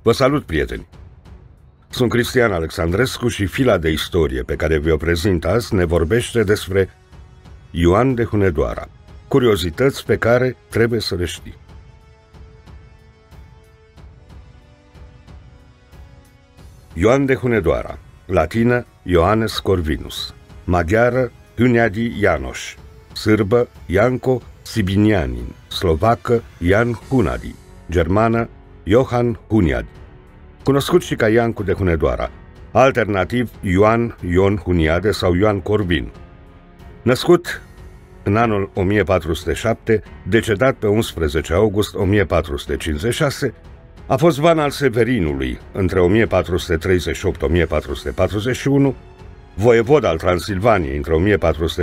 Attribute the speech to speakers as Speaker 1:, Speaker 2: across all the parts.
Speaker 1: Vă salut, prieteni! Sunt Cristian Alexandrescu și fila de istorie pe care vi-o prezint azi ne vorbește despre Ioan de Hunedoara, curiozități pe care trebuie să le știi. Ioan de Hunedoara, latină Ioannes Corvinus, maghiară Hunyadi János, sârbă Janko Sibinianin, slovacă Jan Hunadi, germană Johann Hunyadi, cunoscut și ca Iancu de Hunedoara, alternativ Ioan Ion Huniade sau Ioan Corvin. Născut în anul 1407, decedat pe 11 august 1456, a fost van al Severinului între 1438-1441, voievod al Transilvaniei între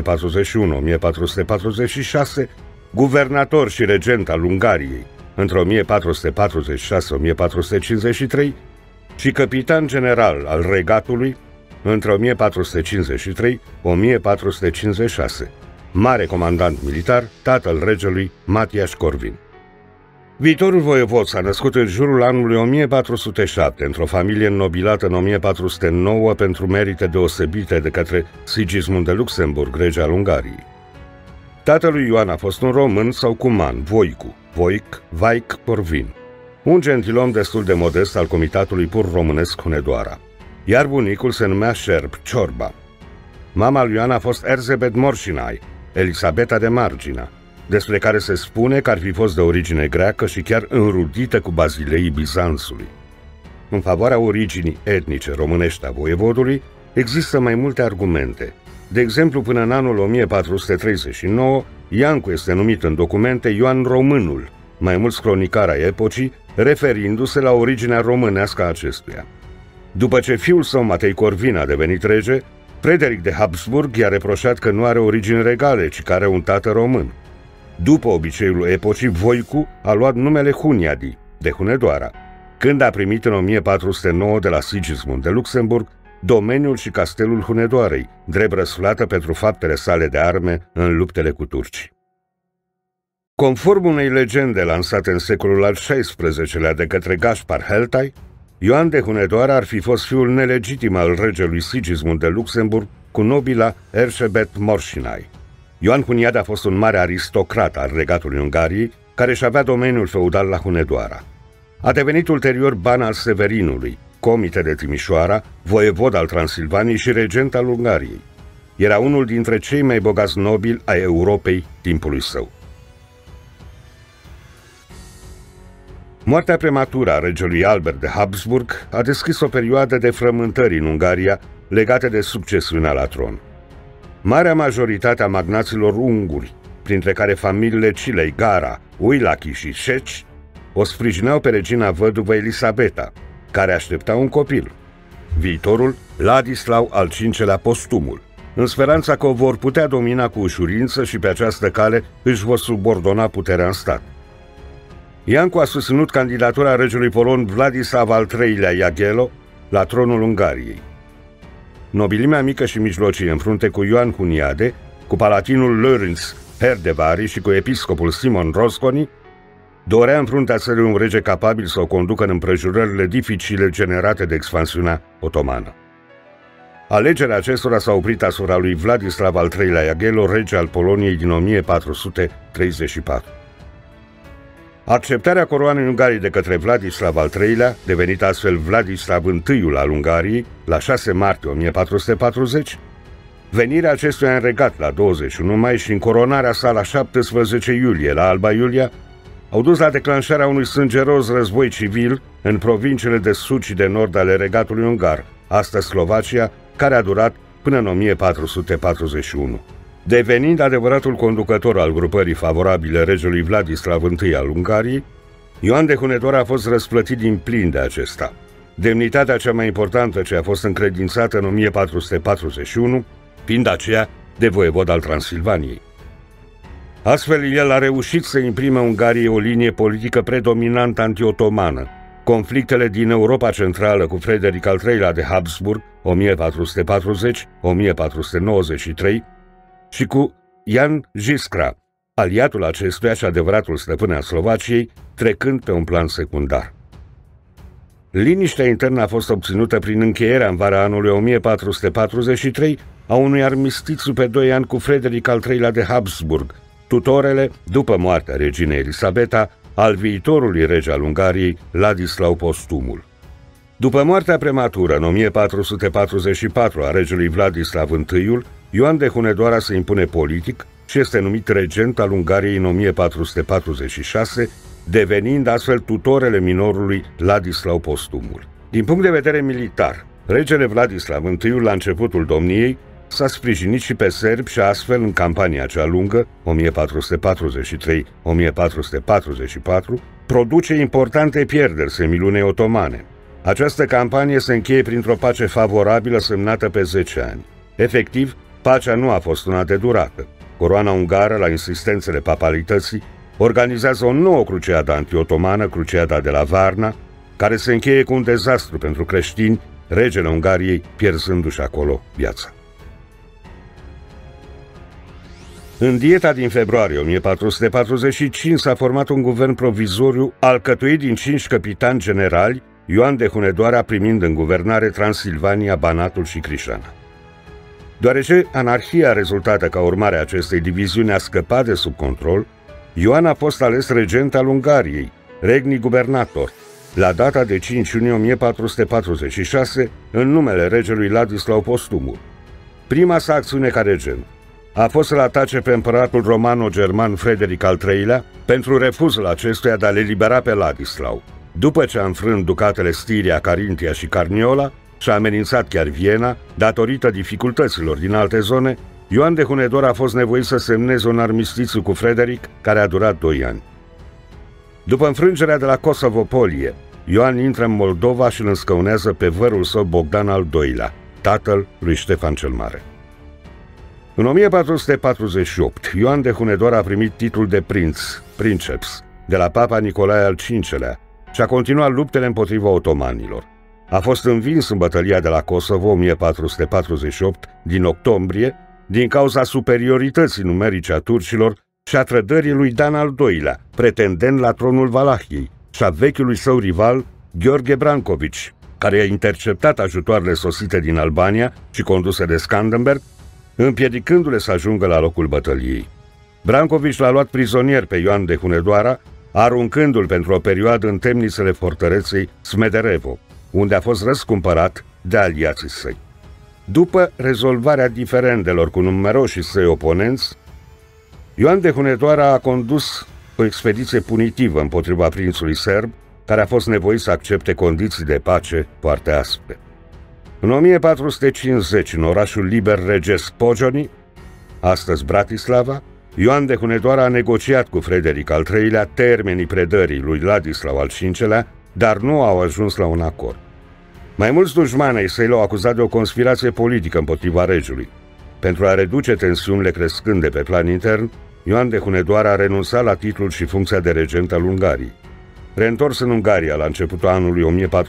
Speaker 1: 1441-1446, guvernator și regent al Ungariei între 1446-1453 și capitan general al regatului între 1453-1456, mare comandant militar, tatăl regelui Matias Corvin. Viitorul voievod s-a născut în jurul anului 1407, într-o familie înnobilată în 1409 pentru merite deosebite de către Sigismund de Luxemburg, rege al Ungariei. Tatălui Ioan a fost un român sau cuman, Voicu, Vaic Corvin, un gentilom destul de modest al comitatului pur românesc Hunedoara, iar bunicul se numea Șerb Ciorba. Mama lui Ioan a fost Erzsébet Morsinai, Elisabeta de Margina, despre care se spune că ar fi fost de origine greacă și chiar înrudită cu bazileii Bizanțului. În favoarea originii etnice românești a voievodului există mai multe argumente. De exemplu, până în anul 1439, Iancu este numit în documente Ioan Românul, mai mulți cronicari ai epocii, referindu-se la originea românească a acestuia. După ce fiul său, Matei Corvin, a devenit rege, Frederic de Habsburg i-a reproșat că nu are origini regale, ci că are un tată român. După obiceiul epocii, Voicu a luat numele Hunyadi, de Hunedoara, când a primit în 1409 de la Sigismund de Luxemburg domeniul și castelul Hunedoarei, drept răsplată pentru faptele sale de arme în luptele cu turcii. Conform unei legende lansate în secolul al XVI-lea de către Gaspar Heltai, Ioan de Hunedoara ar fi fost fiul nelegitim al regelui Sigismund de Luxemburg cu nobila Erzsébet Morsinai. Ioan Hunyadi a fost un mare aristocrat al regatului Ungariei, care își avea domeniul feudal la Hunedoara. A devenit ulterior ban al Severinului, comite de Timișoara, voievod al Transilvaniei și regent al Ungariei. Era unul dintre cei mai bogați nobili ai Europei timpului său. Moartea prematură a regelui Albert de Habsburg a deschis o perioadă de frământări în Ungaria legate de succesiunea la tron. Marea majoritate a magnaților unguri, printre care familiile Cilei, Gara, Uilachi și Șeci, o sprijineau pe regina văduvă Elisabeta, care aștepta un copil, viitorul Ladislau al V-lea Postumul, în speranța că o vor putea domina cu ușurință și pe această cale își vor subordona puterea în stat. Iancu a susținut candidatura regelui polon Vladislav al III-lea Jagiello la tronul Ungariei. Nobilimea mică și mijlocie în frunte cu Ioan Huniade, cu palatinul Lorenz Herdevari și cu episcopul Simon Rosconi, dorea în fruntea țării un rege capabil să o conducă în împrejurările dificile generate de expansiunea otomană. Alegerea acestora s-a oprit asupra lui Vladislav al III-lea Jagiello, rege al Poloniei din 1434. Acceptarea coroanei Ungariei de către Vladislav al III-lea, devenit astfel Vladislav I al Ungariei, la 6 martie 1440, venirea acestuia în regat la 21 mai și încoronarea sa la 17 iulie la Alba Iulia au dus la declanșarea unui sângeros război civil în provinciile de sud și de nord ale regatului ungar, astăzi Slovacia, care a durat până în 1441. Devenind adevăratul conducător al grupării favorabile regelui Vladislav I al Ungariei, Ioan de Hunedoara a fost răsplătit din plin de acesta. Demnitatea cea mai importantă ce a fost încredințată în 1441, fiind aceea de voievod al Transilvaniei. Astfel, el a reușit să imprime Ungariei o linie politică predominant anti-otomană. Conflictele din Europa Centrală cu Frederic al III-lea de Habsburg, 1440-1493, și cu Jan Jiskra, aliatul acestuia și adevăratul stăpân al Slovaciei, trecând pe un plan secundar. Liniștea internă a fost obținută prin încheierea în vara anului 1443 a unui armistițiu pe 2 ani cu Frederic al III-lea de Habsburg, tutorele, după moartea reginei Elisabeta, al viitorului rege al Ungariei, Ladislau Postumul. După moartea prematură în 1444 a regelui Vladislav I, Ioan de Hunedoara se impune politic și este numit regent al Ungariei în 1446, devenind astfel tutorele minorului Ladislau Postumul. Din punct de vedere militar, regele Vladislav I, la începutul domniei, s-a sprijinit și pe serbi și astfel, în campania cea lungă, 1443-1444, produce importante pierderi semilunei otomane. Această campanie se încheie printr-o pace favorabilă semnată pe 10 ani. Efectiv, pacea nu a fost una de durată. Coroana ungară, la insistențele papalității, organizează o nouă cruciadă anti-otomană, cruciada de la Varna, care se încheie cu un dezastru pentru creștini, regele Ungariei pierzându-și acolo viața. În dieta din februarie 1445 s-a format un guvern provizoriu alcătuit din 5 capitani generali, Ioan de Hunedoara primind în guvernare Transilvania, Banatul și Crișana. Deoarece anarhia rezultată ca urmare a acestei diviziuni a scăpat de sub control, Ioan a fost ales regent al Ungariei, regni gubernator, la data de 5 iunie 1446, în numele regelui Ladislau Postumul. Prima sa acțiune ca regent a fost să-l atace pe împăratul romano-german Frederic al III-lea pentru refuzul acestuia de a le libera pe Ladislau. După ce a înfrânt ducatele Stiria, Carintia și Carniola și a amenințat chiar Viena, datorită dificultăților din alte zone, Ioan de Hunedoara a fost nevoit să semneze un armistițiu cu Frederic, care a durat 2 ani. După înfrângerea de la Kosovo-Polie, Ioan intră în Moldova și îl înscăunează pe vărul său Bogdan al II-lea, tatăl lui Ștefan cel Mare. În 1448, Ioan de Hunedoara a primit titlul de princeps, de la papa Nicolae al V-lea și a continuat luptele împotriva otomanilor. A fost învins în bătălia de la Kosovo 1448 din octombrie din cauza superiorității numerice a turcilor și a trădării lui Dan al II-lea, pretendent la tronul Valahiei, și a vechiului său rival, Gheorghe Branković, care a interceptat ajutoarele sosite din Albania și conduse de Skanderberg, împiedicându-le să ajungă la locul bătăliei. Branković l-a luat prizonier pe Ioan de Hunedoara, aruncându-l pentru o perioadă în temnițele fortăreței Smederevo, unde a fost răscumpărat de aliații săi. După rezolvarea diferendelor cu numeroșii săi oponenți, Ioan de Hunedoara a condus o expediție punitivă împotriva prințului serb, care a fost nevoit să accepte condiții de pace foarte aspre. În 1450, în orașul liber regesc Pojoni, astăzi Bratislava, Ioan de Hunedoara a negociat cu Frederic al III-lea termenii predării lui Ladislau al V-lea, dar nu au ajuns la un acord. Mai mulți dușmani ai săi l-au acuzat de o conspirație politică împotriva regelui. Pentru a reduce tensiunile crescânde pe plan intern, Ioan de Hunedoara a renunțat la titlul și funcția de regent al Ungariei. Reîntors în Ungaria la începutul anului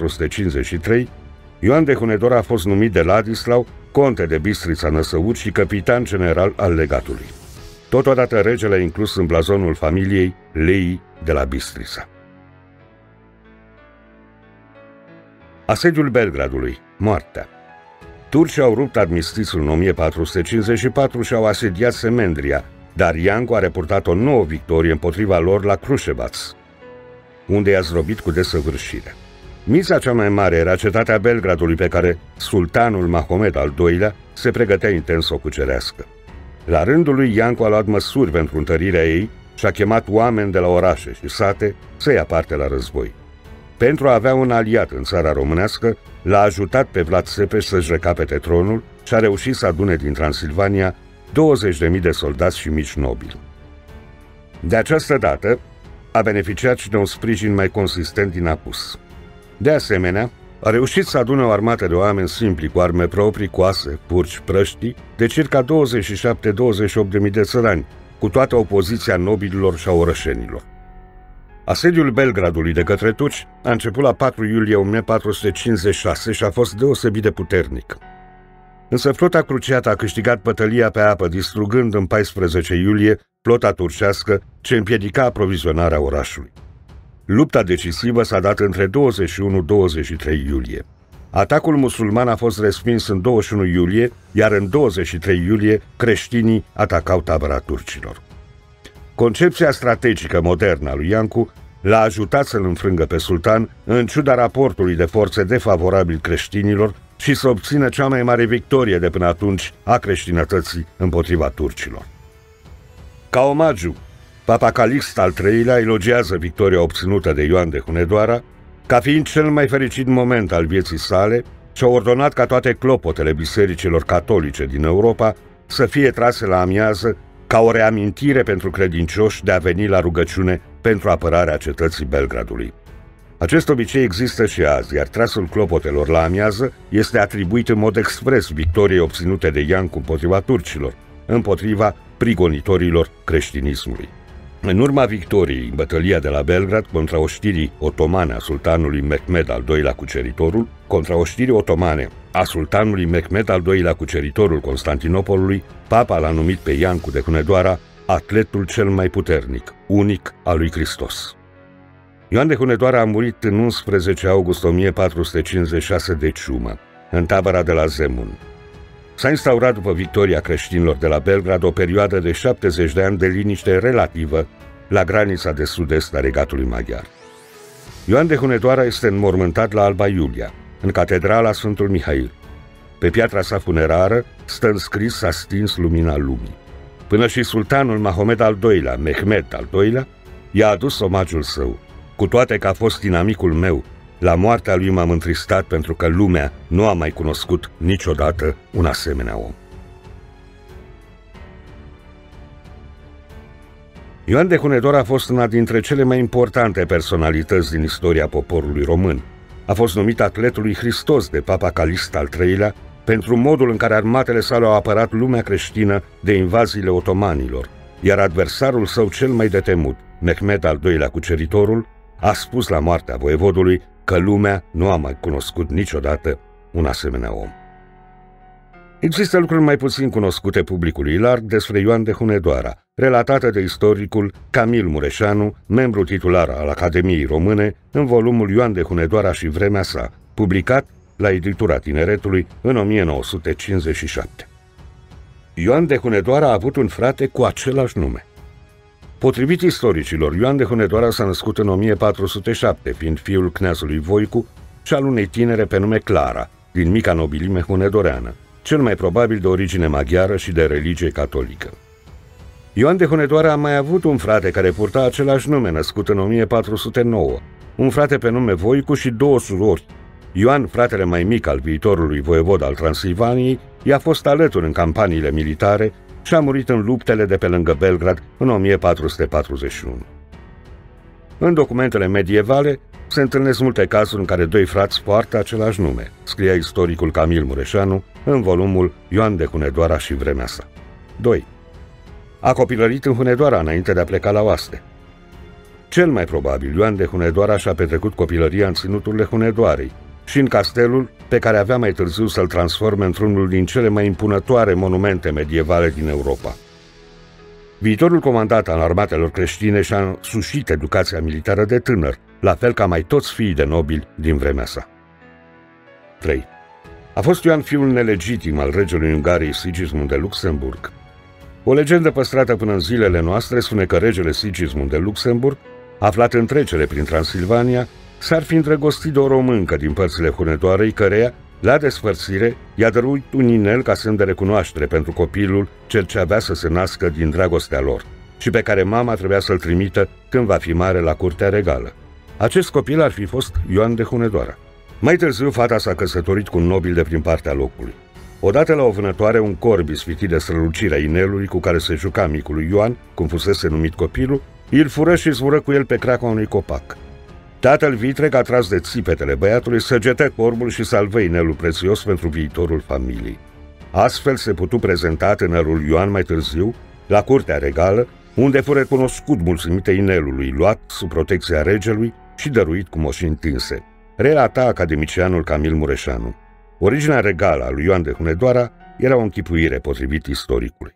Speaker 1: 1453, Ioan de Hunedoara a fost numit de Ladislau conte de Bistrița-Năsăud și capitan general al legatului. Totodată regele a inclus în blazonul familiei leii de la Bistrița. Asediul Belgradului, moartea. Turcii au rupt armistițiul în 1454 și au asediat Semendria, dar Iancu a reportat o nouă victorie împotriva lor la Kruševac, unde i-a zdrobit cu desăvârșire. Miza cea mai mare era cetatea Belgradului, pe care sultanul Mahomed al II-lea se pregătea intens să o cucerească. La rândul lui, Iancu a luat măsuri pentru întărirea ei și a chemat oameni de la orașe și sate să ia parte la război. Pentru a avea un aliat în țara românească, l-a ajutat pe Vlad Țepeș să-și recapete tronul și a reușit să adune din Transilvania 20.000 de soldați și mici nobili. De această dată, a beneficiat și de un sprijin mai consistent din apus. De asemenea, a reușit să adune o armată de oameni simpli cu arme proprii, coase, purci, prăștii, de circa 27-28.000 de țărani, cu toată opoziția nobililor și a orășenilor. Asediul Belgradului de către turci a început la 4 iulie 1456 și a fost deosebit de puternic. Însă flota cruciată a câștigat bătălia pe apă, distrugând în 14 iulie flota turcească ce împiedica aprovizionarea orașului. Lupta decisivă s-a dat între 21-23 iulie. Atacul musulman a fost respins în 21 iulie, iar în 23 iulie creștinii atacau tabăra turcilor. Concepția strategică modernă a lui Iancu l-a ajutat să-l înfrângă pe sultan, în ciuda raportului de forțe defavorabil creștinilor, și să obțină cea mai mare victorie de până atunci a creștinătății împotriva turcilor. Ca omagiu, Papa Calixt al III-lea elogiază victoria obținută de Ioan de Hunedoara ca fiind cel mai fericit moment al vieții sale și a ordonat ca toate clopotele bisericilor catolice din Europa să fie trase la amiază ca o reamintire pentru credincioși de a veni la rugăciune pentru apărarea cetății Belgradului. Acest obicei există și azi, iar trasul clopotelor la amiază este atribuit în mod expres victoriei obținute de Iancu împotriva turcilor, împotriva prigonitorilor creștinismului. În urma victoriei în bătălia de la Belgrad contra oștirii otomane a sultanului Mehmed al II-lea Cuceritorul, Constantinopolului, papa l-a numit pe Iancu de Hunedoara atletul cel mai puternic, unic al lui Hristos. Ioan de Hunedoara a murit în 11 august 1456 de ciumă, în tabăra de la Zemun. S-a instaurat după victoria creștinilor de la Belgrad o perioadă de 70 de ani de liniște relativă la granița de sud-est a regatului maghiar. Ioan de Hunedoara este înmormântat la Alba Iulia, în catedrala Sfântul Mihail. Pe piatra sa funerară stă înscris: s-a stins lumina lumii. Până și sultanul Mahomed al II-lea, Mehmed al II-lea, i-a adus omagiul său. Cu toate că a fost inamicul meu, la moartea lui m-am întristat pentru că lumea nu a mai cunoscut niciodată un asemenea om. Ioan de Hunedoara a fost una dintre cele mai importante personalități din istoria poporului român. A fost numit atletul lui Hristos de Papa Calixt al III-lea pentru modul în care armatele sale au apărat lumea creștină de invaziile otomanilor, iar adversarul său cel mai de temut, Mehmed al II-lea Cuceritorul, a spus la moartea voievodului că lumea nu a mai cunoscut niciodată un asemenea om. Există lucruri mai puțin cunoscute publicului larg despre Ioan de Hunedoara, relatate de istoricul Camil Mureșanu, membru titular al Academiei Române, în volumul Ioan de Hunedoara și vremea sa, publicat la Editura Tineretului în 1957. Ioan de Hunedoara a avut un frate cu același nume. Potrivit istoricilor, Ioan de Hunedoara s-a născut în 1407, fiind fiul kneazului Voicu și al unei tinere pe nume Clara, din mica nobilime hunedoreană, cel mai probabil de origine maghiară și de religie catolică. Ioan de Hunedoara a mai avut un frate care purta același nume, născut în 1409, un frate pe nume Voicu și două surori. Ioan, fratele mai mic al viitorului voievod al Transilvaniei, i-a fost alături în campaniile militare și a murit în luptele de pe lângă Belgrad în 1441. În documentele medievale se întâlnesc multe cazuri în care doi frați poartă același nume, scria istoricul Camil Mureșanu în volumul Ioan de Hunedoara și vremea sa. 2. A copilărit în Hunedoara înainte de a pleca la oaste. Cel mai probabil, Ioan de Hunedoara și-a petrecut copilăria în ținuturile Hunedoarei și în castelul pe care avea mai târziu să-l transforme într-unul din cele mai impunătoare monumente medievale din Europa. Viitorul comandant al armatelor creștine și-a însușit educația militară de tânăr, la fel ca mai toți fiii de nobili din vremea sa. 3. A fost Ioan fiul nelegitim al regelui Ungariei Sigismund de Luxemburg. O legendă păstrată până în zilele noastre spune că regele Sigismund de Luxemburg, aflat în trecere prin Transilvania, s-ar fi îndrăgostit de o româncă din părțile Hunedoarei, căreia, la despărțire, i-a dăruit un inel ca semn de recunoaștere pentru copilul cel ce avea să se nască din dragostea lor și pe care mama trebuia să-l trimită când va fi mare la curtea regală. Acest copil ar fi fost Ioan de Hunedoara. Mai târziu, fata s-a căsătorit cu un nobil de prin partea locului. Odată la o vânătoare, un corb ispitit de strălucirea inelului cu care se juca micului Ioan, cum fusese numit copilul, îl fură și zbură cu el pe craca unui copac. Tatăl vitreg, atras de țipetele băiatului, săgetă corbul și salvă inelul prețios pentru viitorul familiei. Astfel se putu prezenta tânărul Ioan mai târziu la curtea regală, unde fu recunoscut mulțumite inelului luat sub protecția regelui și dăruit cu moșii întinse, relata academicianul Camil Mureșanu. Originea regală a lui Ioan de Hunedoara era o închipuire potrivit istoricului.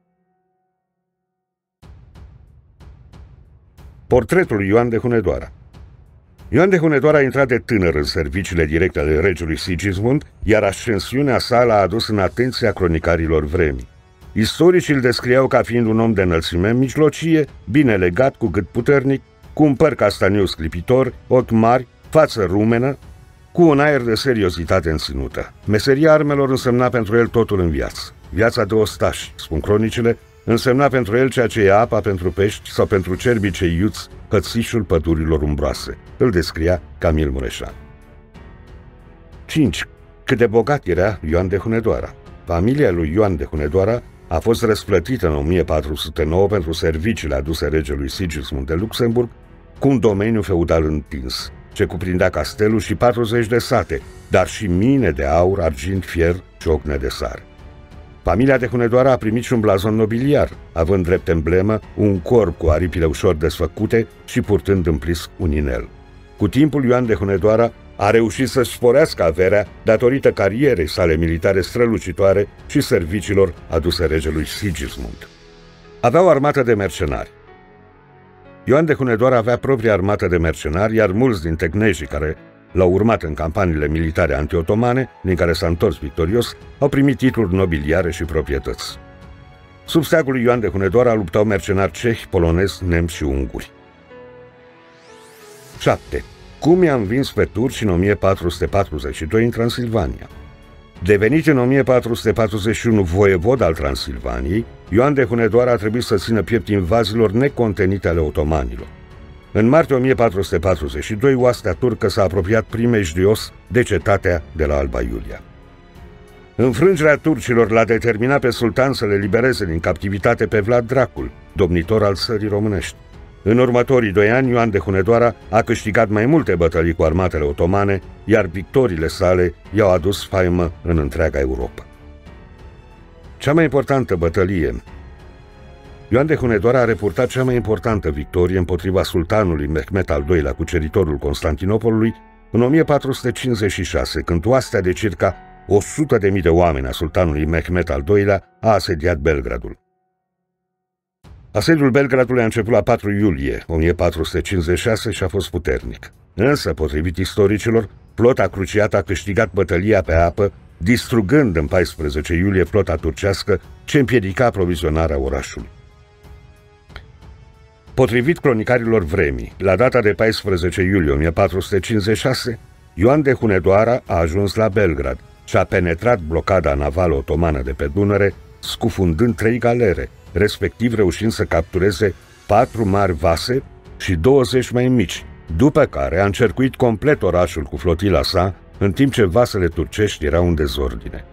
Speaker 1: Portretul lui Ioan de Hunedoara. Ioan de Hunedoara a intrat de tânăr în serviciile directe ale regelui Sigismund, iar ascensiunea sa l-a adus în atenția cronicarilor vremii. Istoricii îl descriau ca fiind un om de înălțime mijlocie, bine legat, cu gât puternic, cu un păr castaniu sclipitor, ochi mari, față rumenă, cu un aer de seriozitate înținută. Meseria armelor însemna pentru el totul în viață. Viața de ostaș, spun cronicile, însemna pentru el ceea ce e apa pentru pești sau pentru cerbii cei iuți, hățișul pădurilor umbroase. Îl descria Camil Mureșan. 5. Cât de bogat era Ioan de Hunedoara. Familia lui Ioan de Hunedoara a fost răsplătită în 1409 pentru serviciile aduse regelui Sigismund de Luxemburg cu un domeniu feudal întins, ce cuprindea castelul și 40 de sate, dar și mine de aur, argint, fier și ocne de sare. Familia de Hunedoara a primit și un blazon nobiliar, având drept emblemă un corp cu aripile ușor desfăcute și purtând în plis un inel. Cu timpul, Ioan de Hunedoara a reușit să-și sporească averea datorită carierei sale militare strălucitoare și serviciilor aduse regelui Sigismund. Avea o armată de mercenari. Ioan de Hunedoara avea propria armată de mercenari, iar mulți din tecnejii care l-au urmat în campaniile militare anti-otomane, din care s-a întors victorios, au primit titluri nobiliare și proprietăți. Sub steagul lui Ioan de Hunedoara luptau mercenari cehi, polonezi, nemți și unguri. 7. Cum i-a învins pe turci în 1442 în Transilvania? Devenit în 1441 voievod al Transilvaniei, Ioan de Hunedoara a trebuit să țină piept invaziilor necontenite ale otomanilor. În martie 1442, oastea turcă s-a apropiat primejdios de cetatea de la Alba Iulia. Înfrângerea turcilor l-a determinat pe sultan să le libereze din captivitate pe Vlad Dracul, domnitor al țării românești. În următorii 2 ani, Ioan de Hunedoara a câștigat mai multe bătălii cu armatele otomane, iar victoriile sale i-au adus faimă în întreaga Europa. Cea mai importantă bătălie. Ioan de Hunedoara a repurtat cea mai importantă victorie împotriva sultanului Mehmet al II-lea, cuceritorul Constantinopolului, în 1456, când oastea de circa 100.000 de oameni a sultanului Mehmet al II-lea a asediat Belgradul. Asediul Belgradului a început la 4 iulie 1456 și a fost puternic. Însă, potrivit istoricilor, flota cruciată a câștigat bătălia pe apă, distrugând în 14 iulie flota turcească ce împiedica aprovizionarea orașului. Potrivit cronicarilor vremii, la data de 14 iulie 1456, Ioan de Hunedoara a ajuns la Belgrad și a penetrat blocada navală otomană de pe Dunăre, scufundând 3 galere, respectiv reușind să captureze 4 mari vase și 20 mai mici, după care a încercuit complet orașul cu flotila sa, în timp ce vasele turcești erau în dezordine.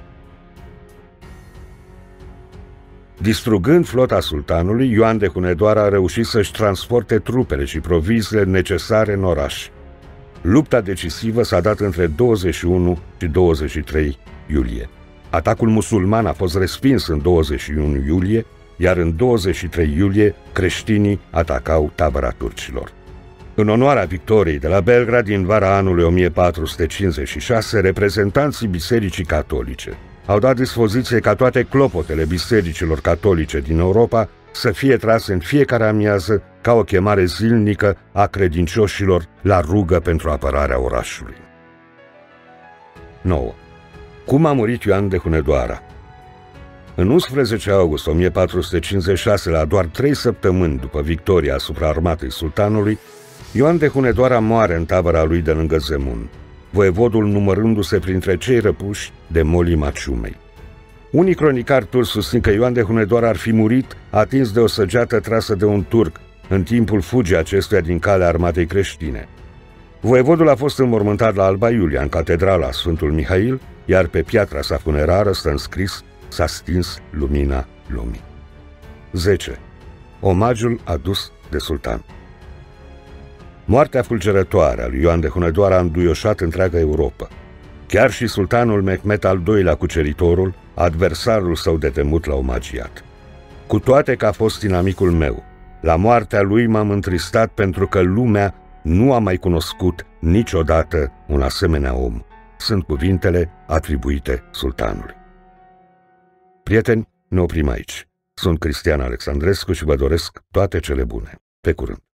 Speaker 1: Distrugând flota sultanului, Ioan de Hunedoara a reușit să-și transporte trupele și proviziile necesare în oraș. Lupta decisivă s-a dat între 21 și 23 iulie. Atacul musulman a fost respins în 21 iulie, iar în 23 iulie creștinii atacau tabăra turcilor. În onoarea victoriei de la Belgrad din vara anului 1456, reprezentanții Bisericii Catolice au dat dispoziție ca toate clopotele bisericilor catolice din Europa să fie trase în fiecare amiază ca o chemare zilnică a credincioșilor la rugă pentru apărarea orașului. 9. Cum a murit Ioan de Hunedoara? În 11 august 1456, la doar 3 săptămâni după victoria asupra armatei sultanului, Ioan de Hunedoara moare în tabăra lui de lângă Zemun, voievodul numărându-se printre cei răpuși de molima ciumei. Unii cronicari turci susțin că Ioan de Hunedoara ar fi murit atins de o săgeată trasă de un turc în timpul fugii acestuia din calea armatei creștine. Voievodul a fost înmormântat la Alba Iulia, în catedrala Sfântul Mihail, iar pe piatra sa funerară stă înscris: s-a stins lumina lumii. 10. Omagiul adus de sultan. Moartea fulgerătoare a lui Ioan de Hunedoara a înduioșat întreaga Europa. Chiar și sultanul Mehmet al II-lea, cuceritorul, adversarul său de temut, l-a omagiat. Cu toate că a fost inamicul meu, la moartea lui m-am întristat pentru că lumea nu a mai cunoscut niciodată un asemenea om. Sunt cuvintele atribuite sultanului. Prieteni, ne oprim aici. Sunt Cristian Alexandrescu și vă doresc toate cele bune. Pe curând!